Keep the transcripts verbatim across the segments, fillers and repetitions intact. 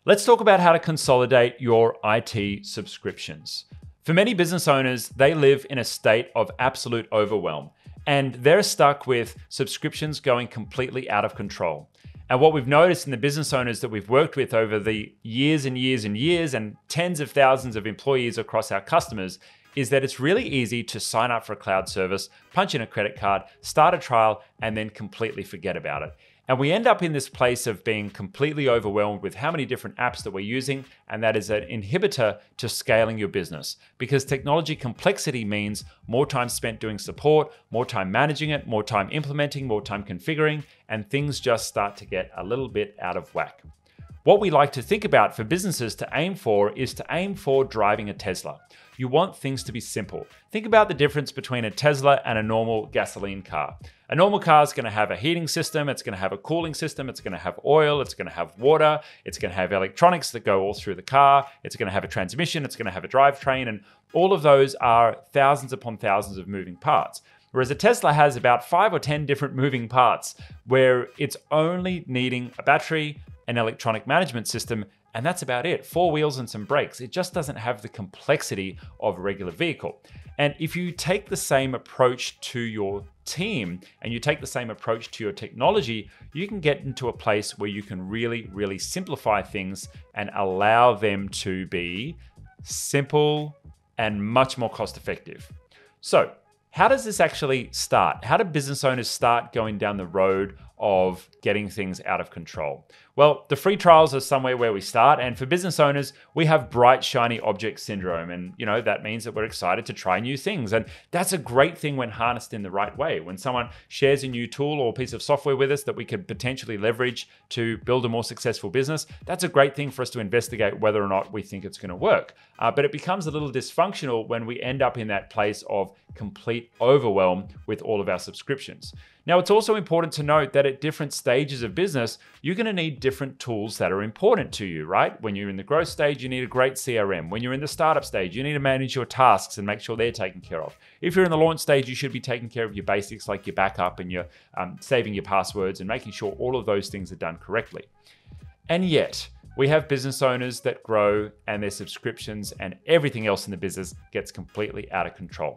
Let's talk about how to consolidate your I T subscriptions. For many business owners, they live in a state of absolute overwhelm, and they're stuck with subscriptions going completely out of control. And what we've noticed in the business owners that we've worked with over the years and years and years and tens of thousands of employees across our customers is that it's really easy to sign up for a cloud service, punch in a credit card, start a trial, and then completely forget about it. And we end up in this place of being completely overwhelmed with how many different apps that we're using, and that is an inhibitor to scaling your business. Because technology complexity means more time spent doing support, more time managing it, more time implementing, more time configuring, and things just start to get a little bit out of whack. What we like to think about for businesses to aim for is to aim for driving a Tesla. You want things to be simple. Think about the difference between a Tesla and a normal gasoline car. A normal car is going to have a heating system, it's going to have a cooling system, it's going to have oil, it's going to have water, it's going to have electronics that go all through the car, it's going to have a transmission, it's going to have a drivetrain, and all of those are thousands upon thousands of moving parts. Whereas a Tesla has about five or ten different moving parts where it's only needing a battery, an electronic management system, and that's about it. Four wheels and some brakes. It just doesn't have the complexity of a regular vehicle. And if you take the same approach to your team and you take the same approach to your technology, you can get into a place where you can really, really simplify things and allow them to be simple and much more cost effective. So, how does this actually start? How do business owners start going down the road of getting things out of control? Well, the free trials are somewhere where we start. And for business owners, we have bright, shiny object syndrome. And, you know, that means that we're excited to try new things. And that's a great thing when harnessed in the right way. When someone shares a new tool or piece of software with us that we could potentially leverage to build a more successful business, that's a great thing for us to investigate whether or not we think it's going to work. Uh, but it becomes a little dysfunctional when we end up in that place of complete overwhelm with all of our subscriptions. Now, it's also important to note that at different stages of business, you're going to need different tools that are important to you, right? When you're in the growth stage, you need a great C R M. When you're in the startup stage, you need to manage your tasks and make sure they're taken care of. If you're in the launch stage, you should be taking care of your basics like your backup and your um, saving your passwords and making sure all of those things are done correctly. And yet, we have business owners that grow and their subscriptions and everything else in the business gets completely out of control.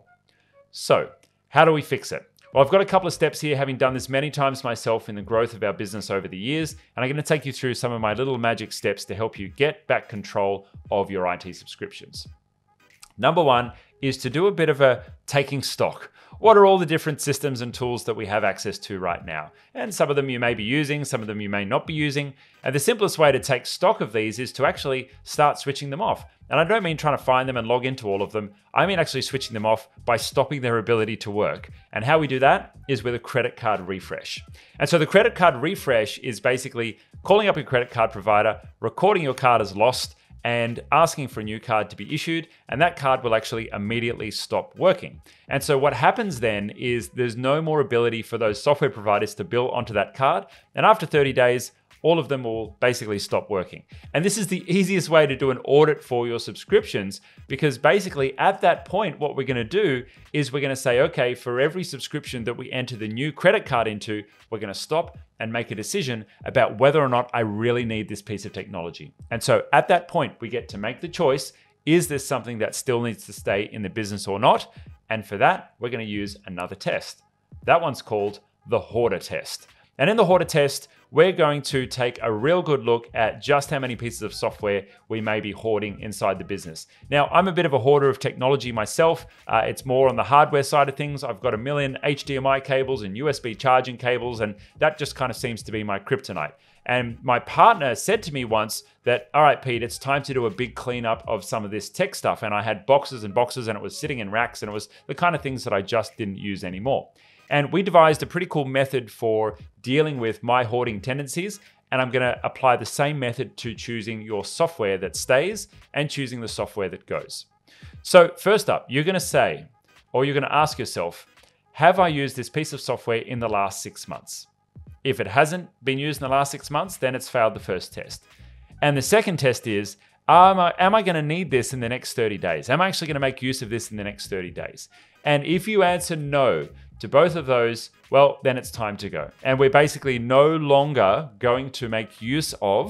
So, how do we fix it? Well, I've got a couple of steps here, having done this many times myself in the growth of our business over the years, and I'm going to take you through some of my little magic steps to help you get back control of your I T subscriptions. Number one is to do a bit of a taking stock. What are all the different systems and tools that we have access to right now? And some of them you may be using, some of them you may not be using. And the simplest way to take stock of these is to actually start switching them off. And I don't mean trying to find them and log into all of them. I mean actually switching them off by stopping their ability to work. And how we do that is with a credit card refresh. And so the credit card refresh is basically calling up your credit card provider, recording your card as lost, and asking for a new card to be issued, and that card will actually immediately stop working. And so what happens then is there's no more ability for those software providers to bill onto that card, and after thirty days, all of them will basically stop working. And this is the easiest way to do an audit for your subscriptions, because basically at that point, what we're going to do is we're going to say, okay, for every subscription that we enter the new credit card into, we're going to stop and make a decision about whether or not I really need this piece of technology. And so at that point, we get to make the choice, is this something that still needs to stay in the business or not? And for that, we're going to use another test. That one's called the Hoarder test. And in the Hoarder test, we're going to take a real good look at just how many pieces of software we may be hoarding inside the business. Now, I'm a bit of a hoarder of technology myself. Uh, it's more on the hardware side of things. I've got a million H D M I cables and U S B charging cables, and that just kind of seems to be my kryptonite. And my partner said to me once that, all right, Pete, it's time to do a big cleanup of some of this tech stuff. And I had boxes and boxes, and it was sitting in racks, and it was the kind of things that I just didn't use anymore. And we devised a pretty cool method for dealing with my hoarding tendencies. And I'm going to apply the same method to choosing your software that stays and choosing the software that goes. So first up, you're going to say, or you're going to ask yourself, have I used this piece of software in the last six months? If it hasn't been used in the last six months, then it's failed the first test. And the second test is, am I, am I going to need this in the next thirty days? Am I actually going to make use of this in the next thirty days? And if you answer no to both of those, well, then it's time to go. And we're basically no longer going to make use of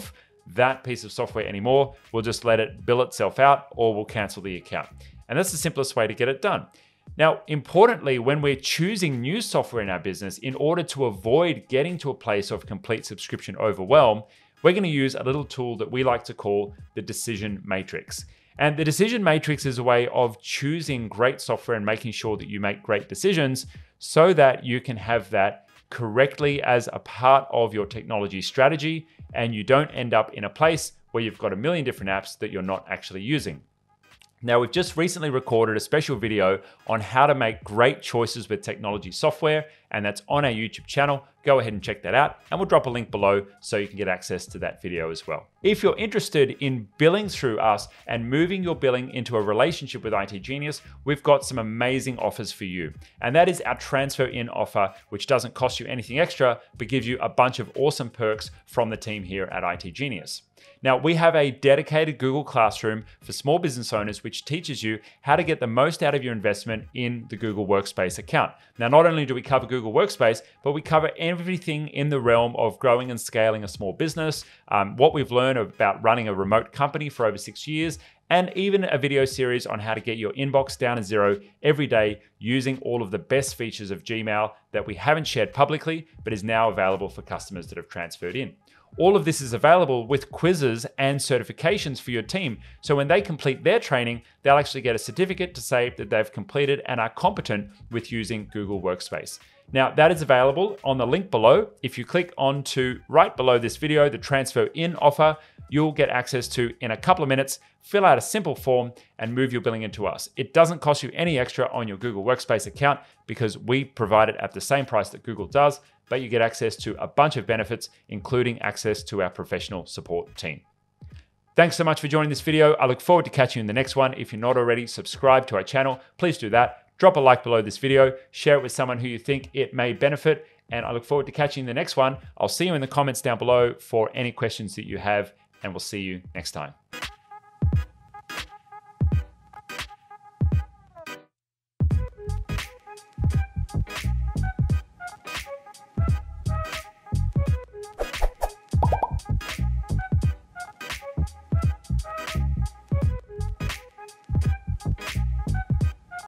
that piece of software anymore. We'll just let it bill itself out, or we'll cancel the account. And that's the simplest way to get it done. Now, importantly, when we're choosing new software in our business, in order to avoid getting to a place of complete subscription overwhelm, we're going to use a little tool that we like to call the decision matrix. And the decision matrix is a way of choosing great software and making sure that you make great decisions so that you can have that correctly as a part of your technology strategy, and you don't end up in a place where you've got a million different apps that you're not actually using. Now, we've just recently recorded a special video on how to make great choices with technology software, and that's on our YouTube channel. Go ahead and check that out, and we'll drop a link below so you can get access to that video as well. If you're interested in billing through us and moving your billing into a relationship with itGenius, we've got some amazing offers for you. And that is our transfer in offer, which doesn't cost you anything extra, but gives you a bunch of awesome perks from the team here at itGenius. Now, we have a dedicated Google Classroom for small business owners, which teaches you how to get the most out of your investment in the Google Workspace account. Now, not only do we cover Google Workspace, but we cover everything in the realm of growing and scaling a small business, um, what we've learned about running a remote company for over six years, and even a video series on how to get your inbox down to zero every day using all of the best features of Gmail that we haven't shared publicly, but is now available for customers that have transferred in. All of this is available with quizzes and certifications for your team. So when they complete their training, they'll actually get a certificate to say that they've completed and are competent with using Google Workspace. Now, that is available on the link below. If you click onto right below this video, the transfer in offer, you'll get access to, in a couple of minutes, fill out a simple form and move your billing into us. It doesn't cost you any extra on your Google Workspace account because we provide it at the same price that Google does, but you get access to a bunch of benefits, including access to our professional support team. Thanks so much for joining this video. I look forward to catching you in the next one. If you're not already subscribed to our channel, please do that. Drop a like below this video, share it with someone who you think it may benefit, and I look forward to catching you in the next one. I'll see you in the comments down below for any questions that you have, and we'll see you next time.